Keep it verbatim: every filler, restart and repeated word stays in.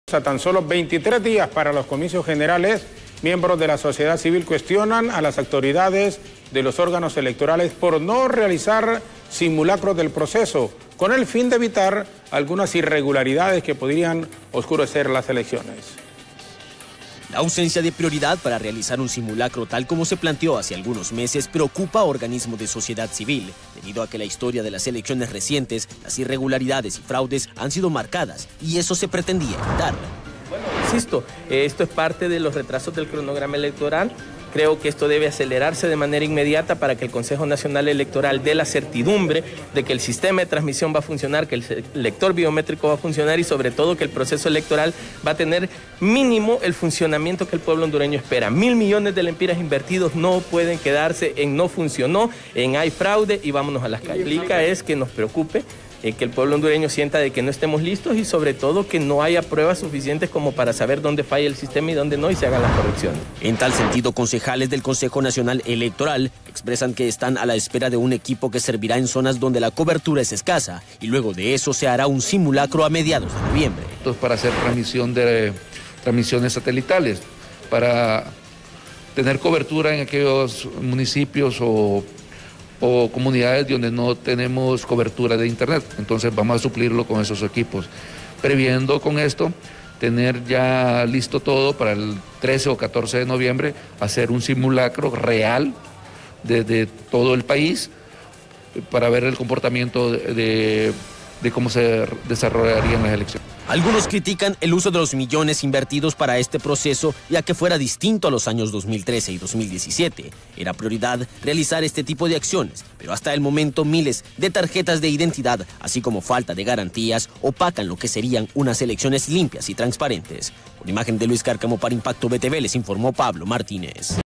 A tan solo veintitrés días para los comicios generales, miembros de la sociedad civil cuestionan a las autoridades de los órganos electorales por no realizar simulacros del proceso, con el fin de evitar algunas irregularidades que podrían oscurecer las elecciones. La ausencia de prioridad para realizar un simulacro tal como se planteó hace algunos meses preocupa a organismos de sociedad civil, debido a que la historia de las elecciones recientes, las irregularidades y fraudes han sido marcadas y eso se pretendía evitar. Bueno, insisto, esto es parte de los retrasos del cronograma electoral. Creo que esto debe acelerarse de manera inmediata para que el Consejo Nacional Electoral dé la certidumbre de que el sistema de transmisión va a funcionar, que el lector biométrico va a funcionar y sobre todo que el proceso electoral va a tener mínimo el funcionamiento que el pueblo hondureño espera. Mil millones de lempiras invertidos no pueden quedarse en no funcionó, en hay fraude y vámonos a las calles. Lo que implica es que nos preocupe Eh, que el pueblo hondureño sienta de que no estemos listos y sobre todo que no haya pruebas suficientes como para saber dónde falla el sistema y dónde no y se hagan las correcciones. En tal sentido, concejales del Consejo Nacional Electoral expresan que están a la espera de un equipo que servirá en zonas donde la cobertura es escasa y luego de eso se hará un simulacro a mediados de noviembre. Entonces, para hacer transmisión de transmisiones satelitales, para tener cobertura en aquellos municipios o o comunidades donde no tenemos cobertura de internet, entonces vamos a suplirlo con esos equipos, previendo con esto tener ya listo todo para el trece o catorce de noviembre, hacer un simulacro real de, de todo el país para ver el comportamiento de, de, de cómo se desarrollarían las elecciones. Algunos critican el uso de los millones invertidos para este proceso, ya que fuera distinto a los años dos mil trece y dos mil diecisiete. Era prioridad realizar este tipo de acciones, pero hasta el momento miles de tarjetas de identidad, así como falta de garantías, opacan lo que serían unas elecciones limpias y transparentes. Con imagen de Luis Cárcamo para Impacto B T V les informó Pablo Martínez.